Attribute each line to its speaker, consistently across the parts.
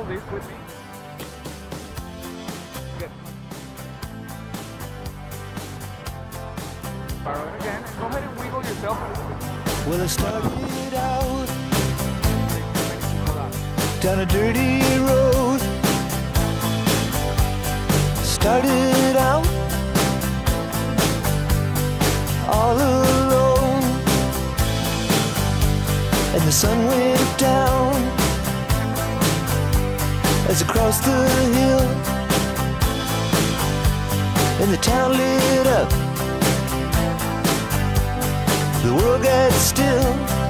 Speaker 1: this with me? Good. Alright, again. Go ahead and wiggle yourself a little bit.
Speaker 2: Well, I started out down a dirty road. Started out all alone, and the sun went down as I crossed the hill, and the town lit up. The world got still.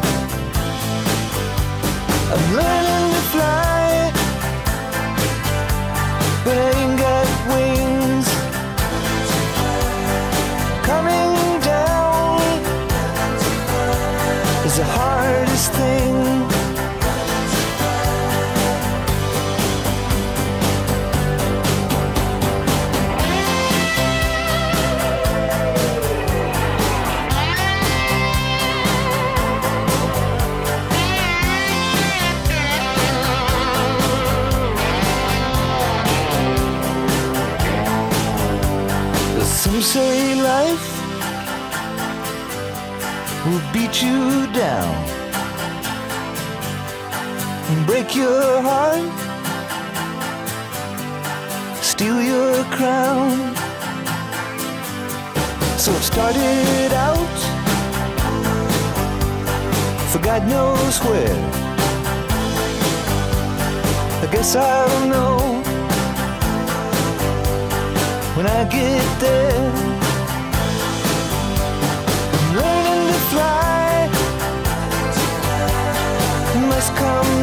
Speaker 2: I'm learning to fly, but I ain't got wings. Coming down is the hardest thing. Some say life will beat you down and break your heart, steal your crown. So I've started out for God knows where. I guess I'll know when I get there. I'm learning to fly, must come